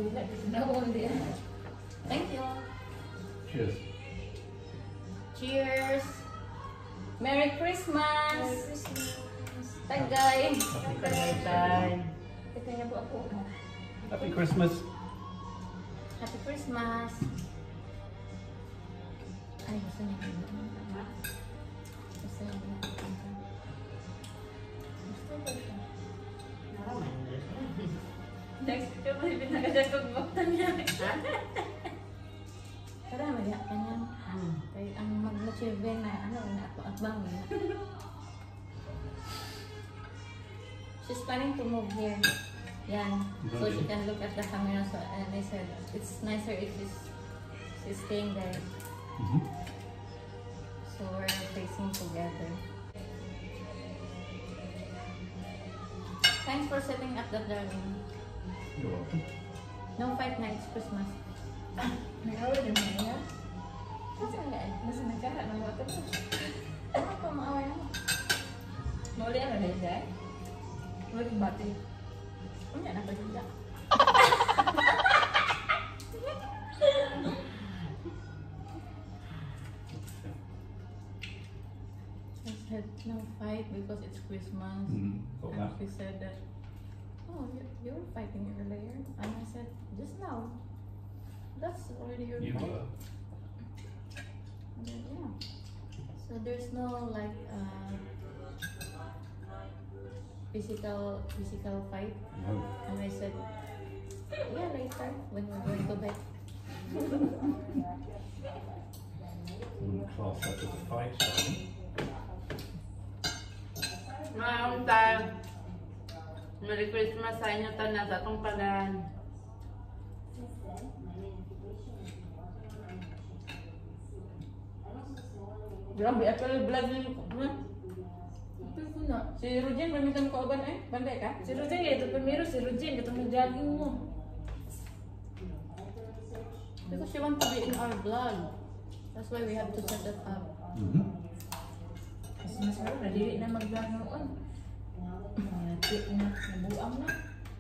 Thank you. Cheers. Cheers. Merry Christmas. Merry Christmas. Tagay. Happy Tagay. Christmas. Kaya po ako. Happy Christmas. Happy Christmas. Ay, gusto niya. Gusto niya. Gusto ko siya. Next ko ba pinagdagdag kong baktan niya? Tara, maya ka niyan. Kaya ang mag-motive na at bangin. She's planning to move here. Yan. So she can look at the camera. So, and I said, it's nicer if she's staying there. So we're facing together. Thanks for setting up the darling. You're welcome. No fight na, it's Christmas. Nag-away din mo niya? Saan nga eh? Nasa nagkahat ng mga ito. Ano pa maaway mo? Mauli ano na yun, Jai? Mauli kong bati. Ano yan? Napadula. I said no fight because it's Christmas. Got And that. she said that, oh, you were fighting earlier. And I said, just now. That's already your You fight. were. And then, yeah. So there's no like physical fight. No. And I said, yeah, later when we're going to bed. Wouldn't class that as a fight, shall Maraming tayo. Merry Christmas sa inyo tanan sa atong palan. Grabe, apel vlog niyo. Ito ko na. Si Rujen, mamitan ko ba eh? Banday ka? Si Rojen ya, ito primero si Rojen, ito may jogging mo. Because she want to be in our vlog. That's why we have to set that up. Mas masarap na, dili na mag-vlog noon. Tip na, nabuang na.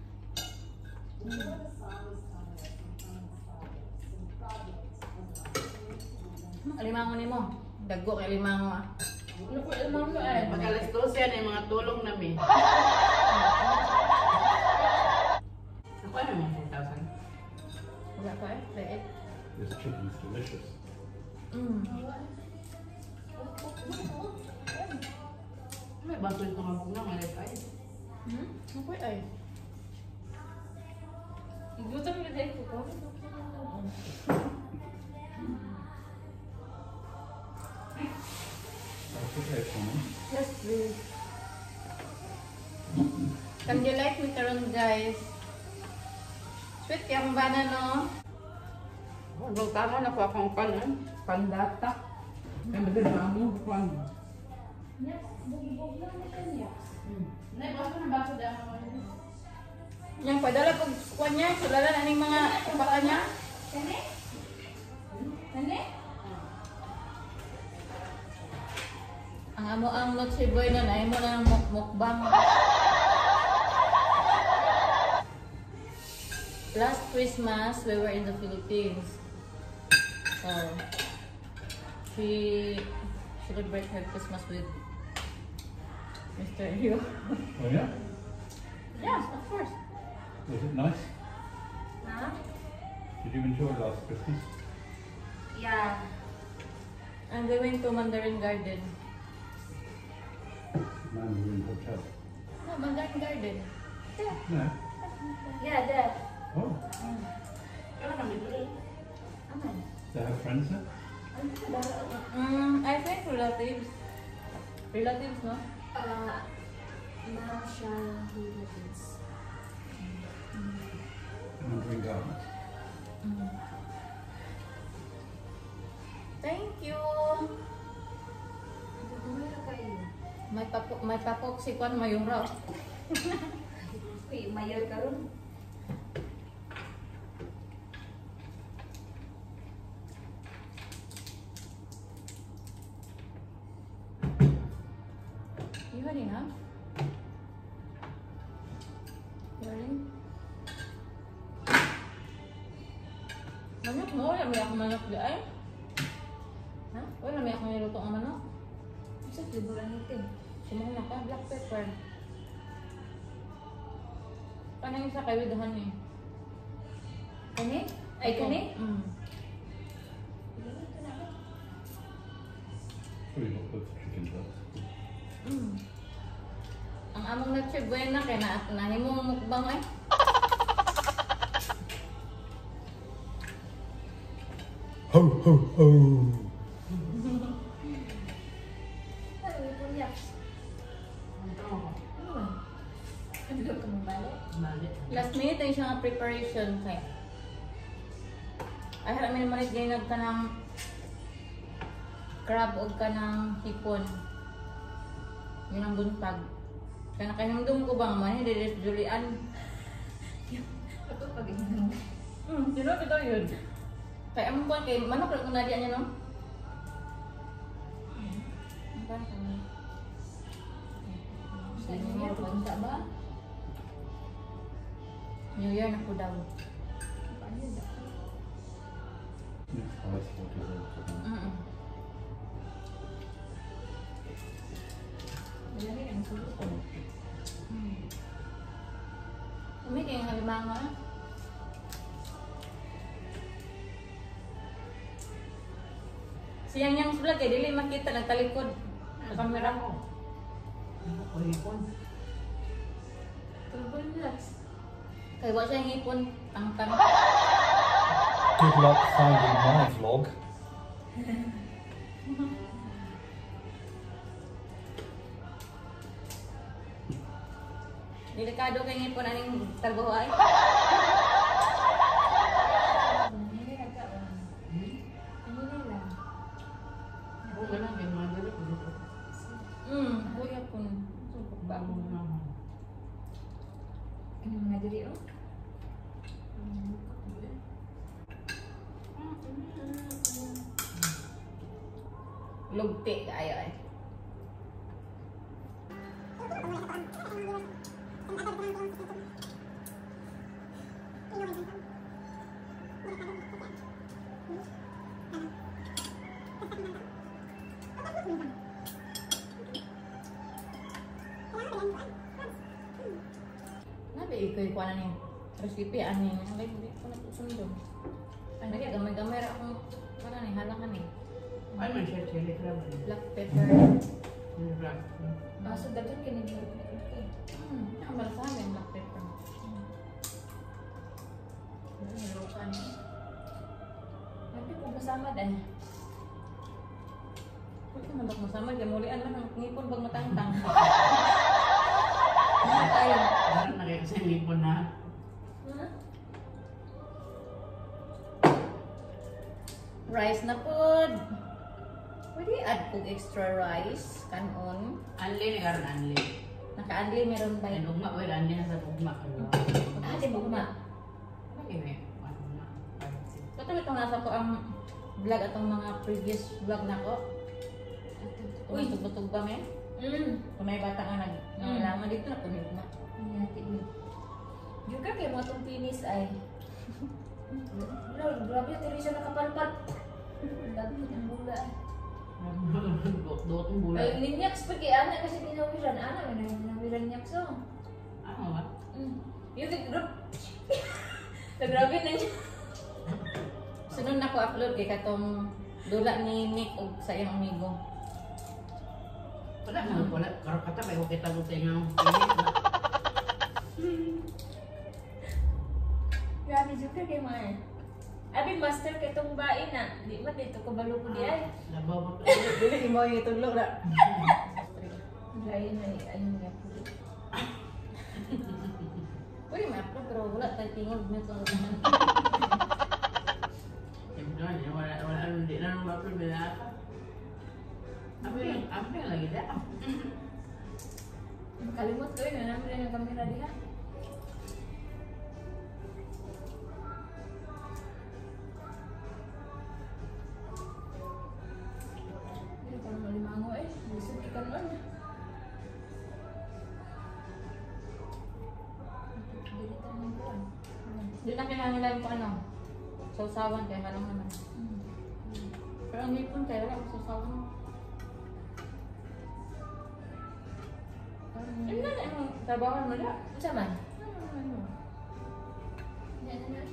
Alimango ni mo. Daggo kay alimango ah. Ano ko ilmang mo ay? Pag alas 12 yan ay mga tulong namin. Ako ano mga 4,000? Wala pa eh. Dait. This chicken's delicious. May baso ito nga po na, malay pa eh. Ano po ay? Igutom na dahil ko. That's okay for me. Yes, please. Can you like me karon guys? Sweet yung bana no? Huwag tama na po akong pandata. Kaya maganda mo, pan. Yes, bubog lang na kanya. Nay, baso na baso dyan ako. Yang padala pag kuwan niya, sulalan aning mga baka niya. Kani? Kani? Ang amo ang Noche Boy na ay mo na ng mukbang. Last Christmas, we were in the Philippines. So, she celebrated her Christmas with Mr. Rio. Oh yeah? Yes, of course. Was it nice? Ha? Did you enjoy last Christmas? Yeah. And we went to Mandarin Garden. Mandarin Hotel. No, Mandarin Garden. No. Yeah, there. Oh, Kaya kami doon. Aman. they have friends there? I think relatives. Relatives, no? Marshall relatives. Mandarin Gardens. Thank you. Bumira kayo. May papok si Kwan Mayura. Uy, mayor ka ron. You had enough? Darling? Manok mo, wala may ako manok di ay. Ha? Wala may ako niluto ang manok. Sa flavor natin. Sumuna ka, black pepper. Panang isa kay with honey. Kani? Ay, kani? Probably not both chicken breasts. Ang among Noche Buena kay nahimong mukbang ay. Ho ho ho! Ano yung punyak? Ang tama ko. Ano ba? Ano ka mong balik? Balik. Last minute ay siya nga preparation kay. Ay harap may marit ginag ka ng crab o ka ng hipon. Yun ang buntag. Kaya nakahinumdum ko bang man, hindi Julian. Ito pag inom. Sino ito yun? Kaya among buwan kay manok lang kung nadiyan niya no? Ang ba kami? Sa inyo niya, punta ba? New Year na po daw. Paano yun? It's ice water though. Malamig ang sulit ko. Umi kayong halimango na. Siyang yang vlog eh, dili makita nagtalikod sa kamera ko. Ano ko hipon? Turbulence. Kaya wala siyang ipon, tangtang. Good luck finding my vlog. Delikado kay ngipon aning trabaho ay. Hindi nagkaon. Ano nila? Kung ganun, may mga dali ko dito. Kuya po. Subok ba? Bago naman. Ano mga diri oh? Lugti kaayo ay. Nabi ikoy ko na ni recipe ani ay hindi ko na sundo. Ay nagi gamay-gamay ra akong para ni halangan ni Ay, man siya chili crab. black pepper. Chili crab. So dapat kini Ang sa amin black pepper. nilukan. Tapi kung masama din. Kung ka mandak masama kay mulian man ang ngipon bag matangtang. Ay, Parang nakikita yung hipon na. rice na pod. Pwede add kog extra rice kanon. Anli ni karon anli. Naka-anli meron ba? Ang ugma, well, anli na sa ugma. Di bugma. Lagi may ano na. Katong itong nasa ko ang vlog atong mga previous vlog na ko. Uy, tugtog ba men? Kung may bata nga nangalaman dito na punig na. Nyati ni. Juga kay mo tong pinis ay. Lord, grabe tiri siya nakapalpal. Dami ng bula. Dotong Ay, bulay. ninyaks pa kay ana kasi ginawiran. Ana, may ginawiran nyaks oh. Ano ba? Yung group. Grabe na niya. Sunod na ko upload kay katong dula ni Nick og sa iyang amigo. Wala na, wala. Karang kata, may kita ko sa inyo. Grabe juga kay Mar. Abi master kay tong bae na. Di man dito ko balo ko di ay. Labaw ba ito? Dili mo itudlo na. Lain na ayun nga po. Pwede ma-upload pero wala tayo tingog nito. Wala, hindi na nung mapil binata. Amping lagi dah. Kalimot ko yun, namin rin ang kamera diha. Hindi ka naman limango eh. Gusto ka naman. Dili tayo ng buwan. Doon na kinangilan ko ano. sausawan kaya halang naman. Pero ang hipon kaya wala akong sausawan. Ano na ang trabaho mo na? Ano man? Yan na.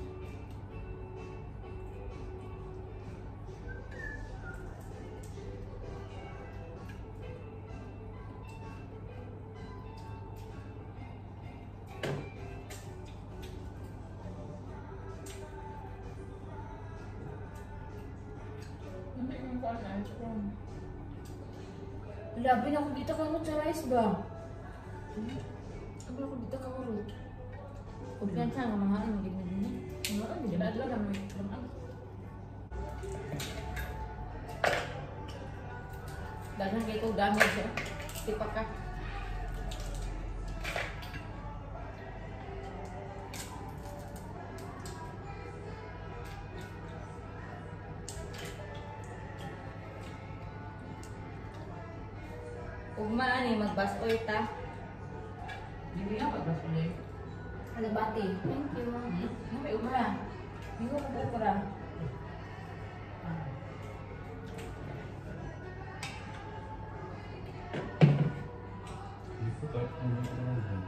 Labi na kung dito kamot sa rice ba? Labi na kung dito kamot. Kumpiyansa nga mga ano, hindi mo din. Hindi ba? Adla lang mo. Dagan kayo ko damage oh. Tipak ka. Ugma ani magbasoy ta. Hindi na pagkasuloy. Alabati. Thank you. May umara. Hindi ko kumara. You put that on the oven.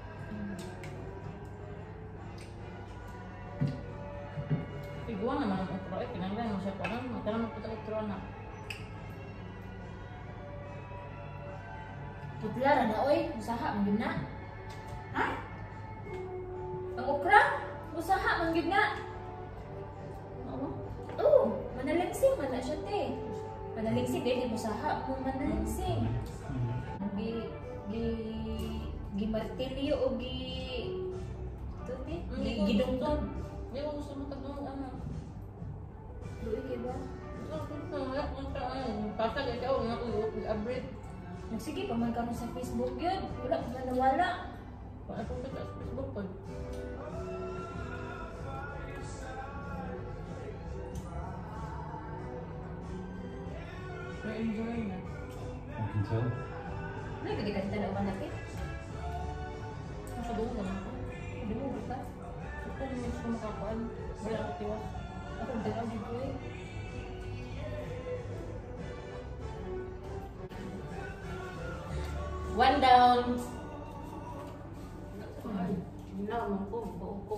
Iguan naman ang utro eh. Kinanglan mo siya pa lang. Magkaroon mo puto utro na. Putlara na oy. Usaha man gyud na. Ha? Ang okra? Usaha man gyud na. Oo. Oo, manalingsing man na siya te. Manalingsing dili usaha mo manalingsing. Gi martilyo o gi tuti gidungtod. Hindi ko gusto mo tagong ano. Luoy kay ba? Pasag ikaw nga abrid. Sige pa man kamo sa Facebook yun. Wala pa man nawala. Paano kung sa Facebook pa? May enjoy na. I can tell. Nay kadi ka tanaw man natin. Nakadungo naman ko. Hindi mo ba? Ito yung gusto makakuan. Wala ako tiwas. Ako dalaw dito eh. One down. Ginaw mo ko, buo ko.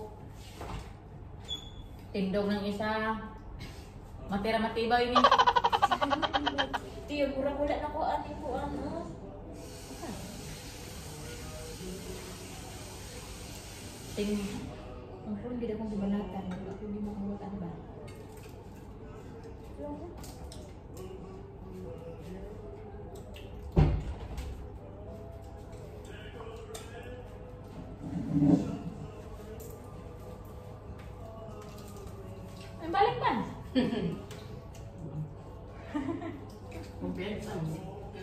Tindog ng isa. Matira matibay ni. Tiyo, murag wala na ko ani ko ano. Ting. Ang pun gid akong gibalatan, ako di makamot ano ba? Ay balik man. Kumpiyansa mo.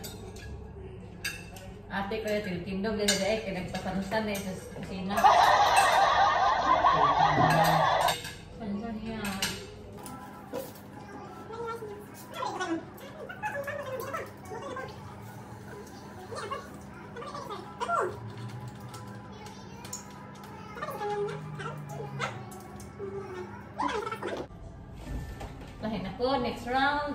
Ate ko yung tindog din na kaya nagpasanusan na sa kusina. Pansan niya. Lahin ako, next round.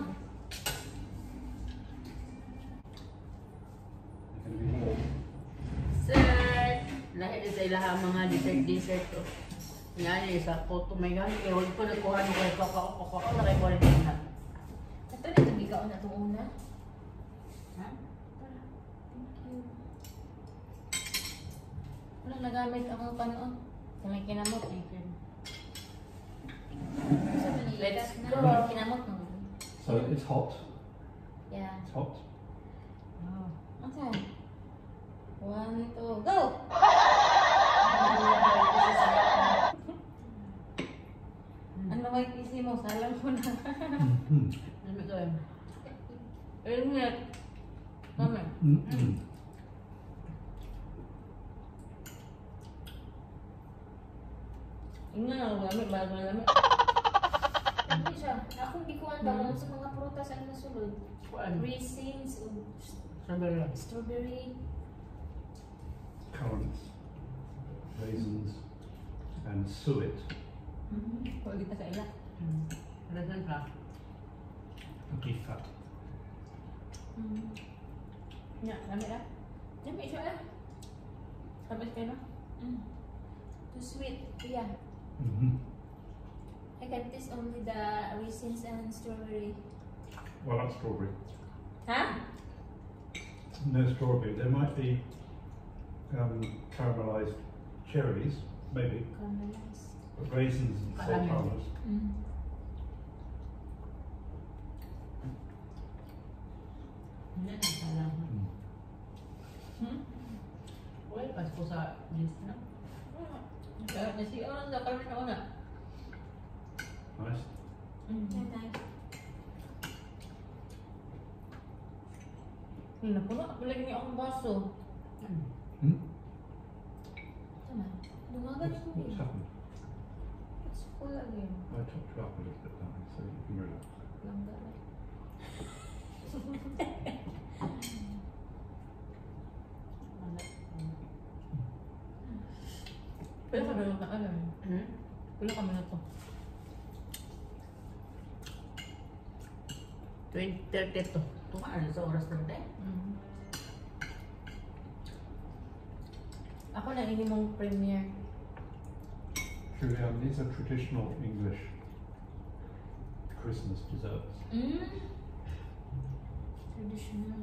It's going to be more. Sir! Lahat na sa ilaha mga dessert to. Yan yung isa po tumayon. Kaya huwag ko nakuha nung kaya ako na kayo ko rin tingnan. Ato na itong ikaw na itong una. Ha? Thank you. Wala nagamit akong panoon. Sa may kinamot. Thank you. Sa Manila. Let's na. go. Kinamot mo. So it's hot. Yeah. It's hot. Oh. Okay. 1, 2, go! Ano may PC mo? Salam ko na. Ano ito eh? Elmet. Kami. Ingnan ako gamit. Bago na gamit. Hindi siya. Ako hindi ko alam sa mga prutas ang nasulod. Kuan? Raisins, Strawberry. strawberry. Currants, raisins, and suet. Huwag kita sa ila. Present lang. Beef fat. Nya, lami lah. Yummy siya eh. Habis kayo na? Too sweet. Yeah. Mm-hmm. I can taste only the raisins and strawberry. Well, that's strawberry. Ha? No strawberry. There might be caramelized cherries, maybe, Caramelized. but raisins and Caramel. sultanas. Hindi na salang. Well, Pasko sa list na. Kaya nasiyawan na kami na una. Nice. Yeah, nice. Napuno ako lagi niya akong baso. Hmm? Tama. Lumagan What's, yung what's happened? It's full again. I topped you up a little bit, darling, so you can relax. Langga na. Pila ka na lang alam. Pila kami na to. 20:30 to. Tumaan sa oras na tayo. Ako na ini mong premiere. Julian, these are traditional English Christmas desserts. Traditional.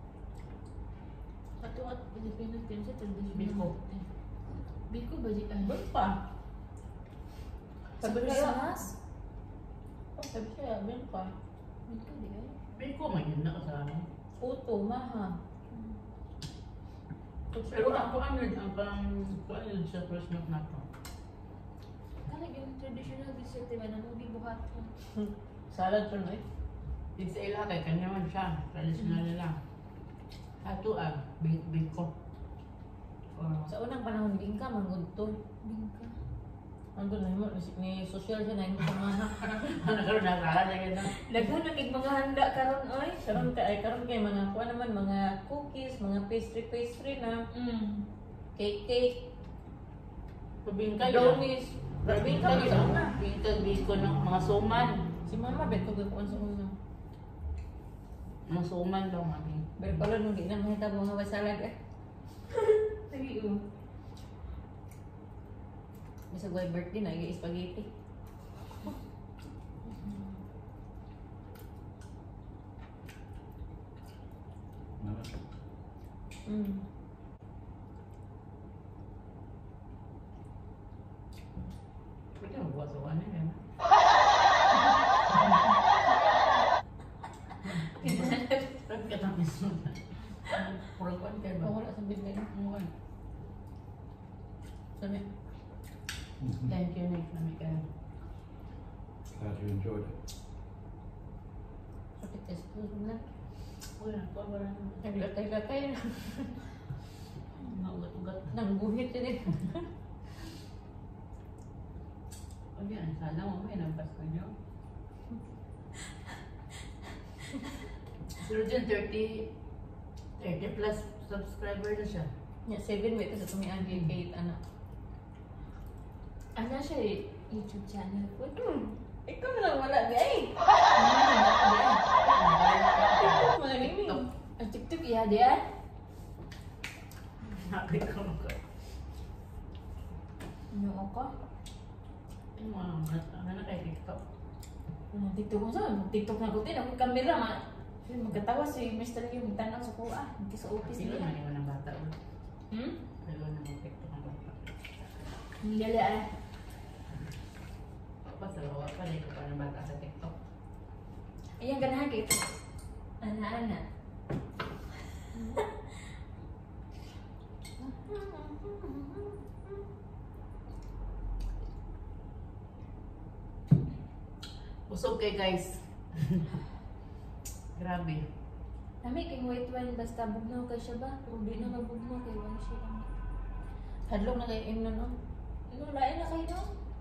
Ato at Pilipinas din sa traditional. Biko. Biko ba di ay? Ba't pa? Sa Sabi kaya. Christmas? Oh, sabi siya, ba't pa? Biko di ay? Biko man yun na kasama. Puto, maha. Pero ako ano yun, ang paano yun sa Christmas na to? Kala yung traditional dessert diba na mo bibuhat ko. Salad pa na eh. Di sa ila kay kanya man siya. Traditional nila. Ato biko. Or, Sa unang panahon, bingka, manggudto. Bingka. Ando na mo, ni social siya na yung mga ano karoon nakakala na yun na. Daghan na kay mga handa karon oy. Karon kay mga kuha naman mga cookies, mga pastry na, cake, Pabingka yun. brownies. Pabingka yun. Bingka biko ng mga suman. Si mama bet ko gikuan sa una. Mga suman daw mami. Pero pala nung di na mahitabo nga ba salad eh. Sige o. Bisa guay birthday na yung spaghetti. No? Pwede mo bukas sa ano yan. Pagkatamis mo na. Puro kwan kayo ba? Wala sa bigay na. Okay. Sabi, Mhm. Thank you, Nick. Namikan. Glad you enjoyed it. sakit sa school na. Uy, nagpabara na. Naglatay-latay na. Naugat-ugat. Nangguhit yun eh. O yan, sana mo may nabas ko nyo. Pero dyan, 30 plus subscriber na siya. Ya, 7 wait sa tumian kay Kate anak. Ano siya eh? YouTube channel ko. Ikaw na lang wala di ay. Mga nini. Ang TikTok iya dia. Nakit ko mo ko. Ano ako? Yung mga na kay TikTok. TikTok ko saan? TikTok na ko din. Ang kamera ma. Magkatawa si Mr. Yung tanong sa kuha. Hindi sa office Sino niya. na iwan ng bata ulit? Hmm? Sino na mag TikTok ng bata? Hindi ay. Pa sa lawa pa, dahil ko pa ng bata sa TikTok. Ayan ganahan kayo. Ana-ana. Usog kay guys. Grabe. Kami kay white wine basta bugnaw kay siya ba? O di na mabugnaw kay wine siya. Hadlok na kay Imnon no. Ano lain na kayo no?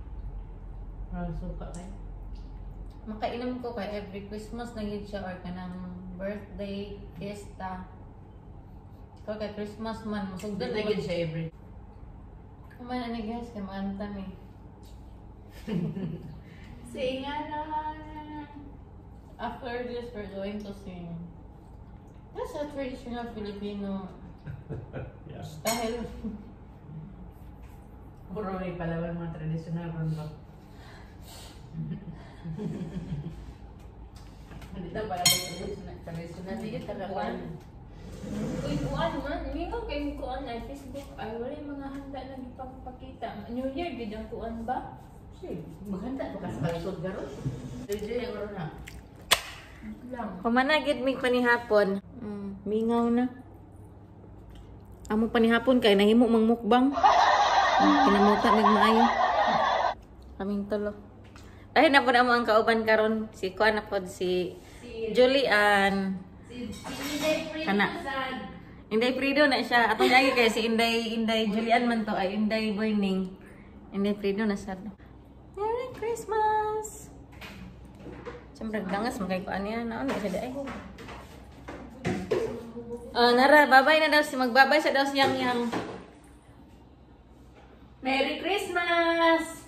Suka kay. Makainom ko kay every Christmas na yun siya or kanang birthday, fiesta. Ikaw kay Christmas man, masugdan Dito gid siya every. Kumain na ni guys, kay maantam eh. Singalan. After this, we're going to sing. That's a traditional Filipino Yeah. style. Puro may Palawan mga traditional ron ba? Hindi na pala ba traditional dito kakakuan. Uy, kuan man. Mingaw kay kuan ay Facebook. Ay, wala yung mga handa na ipapakita. New Year, gid ang kuan ba? Sige, maghanda ba ka sa kalisod garon? DJ ang ron na. Lang. Pamanagid mig panihapon. Mingaw na. Amo panihapon kay nahimo mang mukbang. Kinamuta mig maayo. Kaming tulo. Ay na po na mo ang kauban karon si kuan na pod si Julian. Si Inday Free Kana. Inday Frido na siya. Atong lagi kay si Inday Julian man to ay Inday Boyning. Inday Frido na siya. Merry Christmas. Siyempre dangas magkay kuan niya na ano siya ay. Nara, babay na daw si magbabay sa daw siyang yang. Merry Christmas!